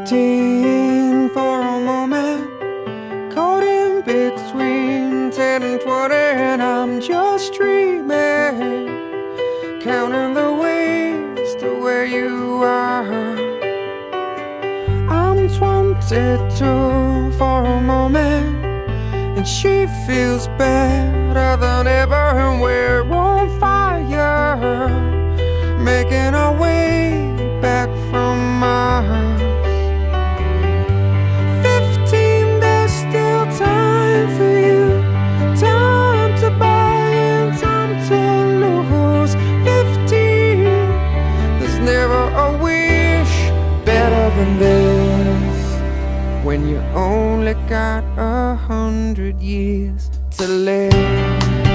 15 for a moment, caught in between 10 and 20, and I'm just dreaming, counting the ways to where you are. I'm 22 for a moment, and she feels better than ever, and we're on fire, making our way back from Mars. 15, there's still time for you, time to buy and time to lose. 15, there's never a wish better than this, when you only got 100 years to live.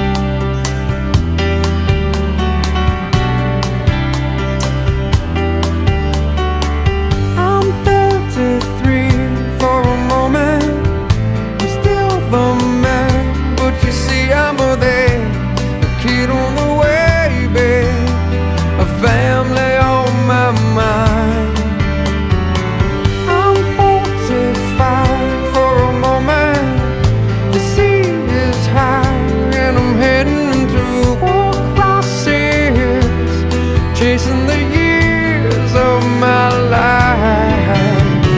Family on my mind. I'm 45 for a moment. The sea is high and I'm heading into a crisis, chasing the years of my life.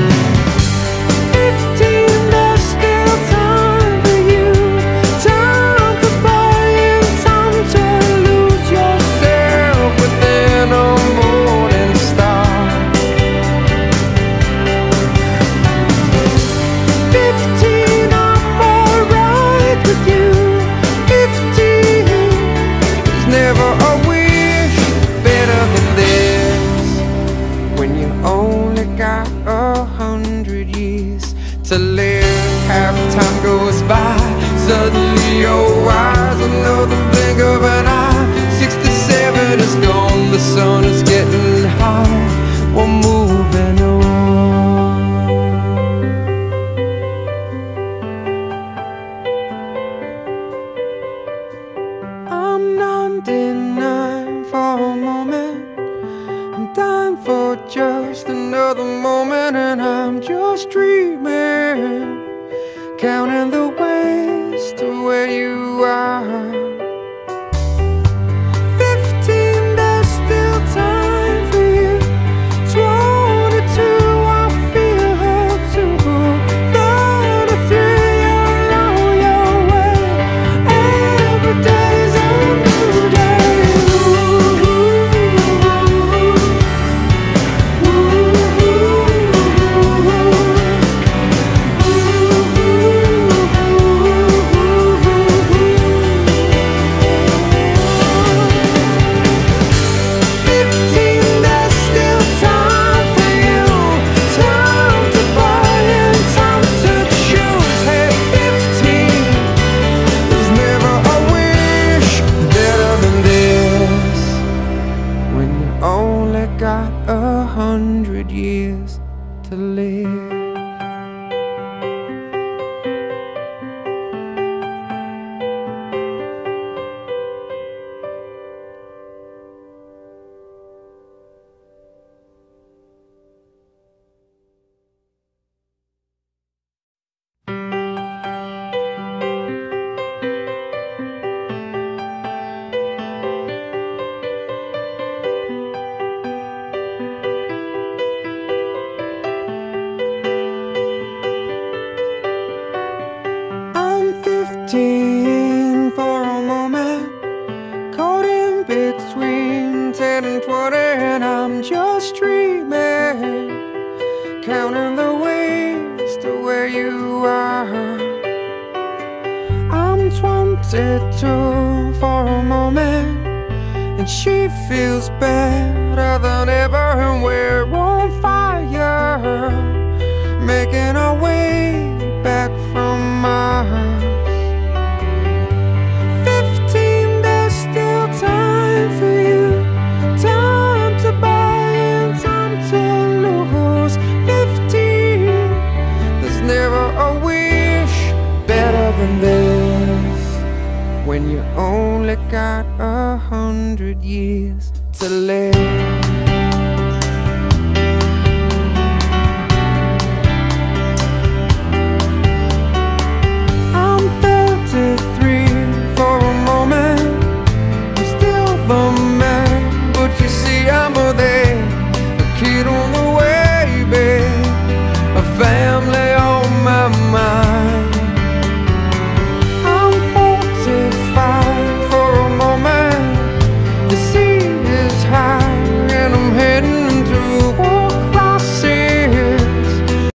15, there's still time for you, time to buy and time to lose yourself within a morning star. 15, I'm alright with you. 15, there's never a wish better than this, when you only got 100 years to live. Half time goes by, suddenly you're wise, another blink of an eye. 67 is gone, the sun is getting high, we're moving on. I'm 99 for a moment, I'm dying for just another moment, and I'm just dreaming, counting the ways to where you are. 15, there's still time for you. 22, I feel her too. 33, you're on your way. Every day's a new day. Only got 100 years to live. For a moment, caught in between 10 and 20, and I'm just dreaming, counting the ways to where you are. I'm 22 for a moment, and she feels better than ever, and we're on fire, making our way back from Mars. When you only got 100 years to live.